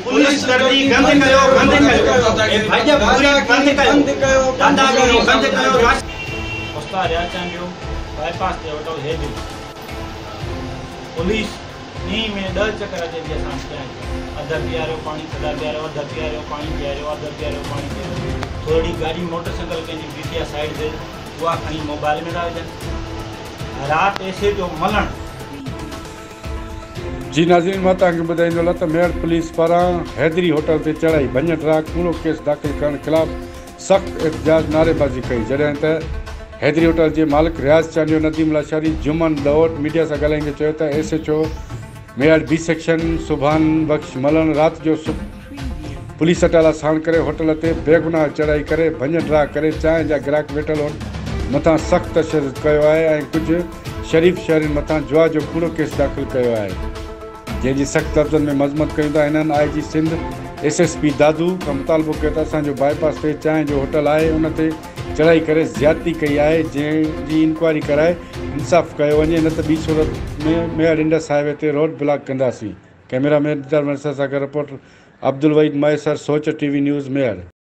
Police गर्दी बंद कयो ए भाजप पूरी बंद कयो दादागिरी बंद कयो उस्ताद रियाज चांडियो बाईपास ते होटल है पुलिस नी में 10 चक्कर अचे थी असां कया अदर पियारो पानी सदा पियारो अदर पियारो पानी पियारो अदर पियारो पानी पियारो थोड़ी गाड़ी मोटरसाइकिल के बीटिया साइड से हुआ खणी मोबाइल में था रात ऐसे जो मलन जी नाज़रीन मां तव्हांखे ॿुधाईंदो त मेयर पुलिस पारां हैदरी होटल ते चढ़ाई भञ ट्राक कूड़ो केस दाख़िल करण ख़िलाफ़ सख़्त एहतजाज नारेबाज़ी कई जॾहिं त हैदरी होटल जे मालिक रियाज़ चांडियो नदीम लाशारी जुमन दौड़ मीडिया सां ॻाल्हाईंदे चयो त SHO मेयर B सेक्शन सुभान बख़्श मलन राति जो पुलिस अटाला साण करे होटल ते बेगुनाह चढ़ाई करे भञ ट्राक करे चांहि जा ग्राहक वेठल मथां सख़्त तशदुद कयो आहे ऐं कुझु शरीफ़ शहरियुनि मथां जुआ जो कूड़ो केस दाख़िल कयो आहे जंहिंजी सख़्त लफ़्ज़नि में मज़म्मत कयूं था हिननि IG सिंध SSP दादू खां मुतालबो कयो त असांजो बाईपास ते चांहि जो होटल आहे उन ते चढ़ाई करे ज़्यादती कई आहे जंहिंजी इंक्वायरी कराए इंसाफ़ कयो वञे न त ॿी सूरत में मेयर इंडस हाईवे ते रोड ब्लॉक कंदासीं। कैमरामैन सां गॾु रिपोर्टर अब्दुल वहीद मैसर सोच TV न्यूज़ मेयर।